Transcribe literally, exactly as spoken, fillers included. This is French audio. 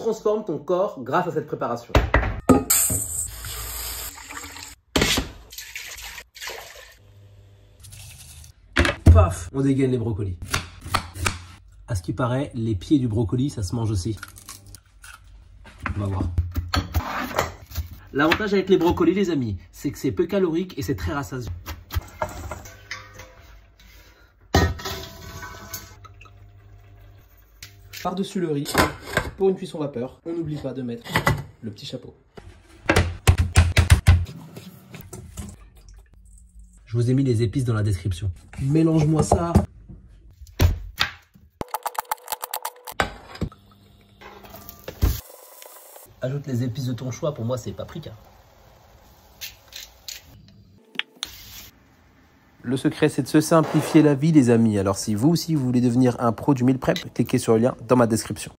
transformes ton corps grâce à cette préparation. Paf, on dégaine les brocolis. À ce qui paraît, les pieds du brocoli, ça se mange aussi. On va voir. L'avantage avec les brocolis, les amis, c'est que c'est peu calorique et c'est très rassasiant. Par-dessus le riz, pour une cuisson vapeur, on n'oublie pas de mettre le petit chapeau. Je vous ai mis les épices dans la description. Mélange-moi ça. Ajoute les épices de ton choix, pour moi c'est paprika. Le secret, c'est de se simplifier la vie, les amis. Alors si vous aussi vous voulez devenir un pro du meal prep, cliquez sur le lien dans ma description.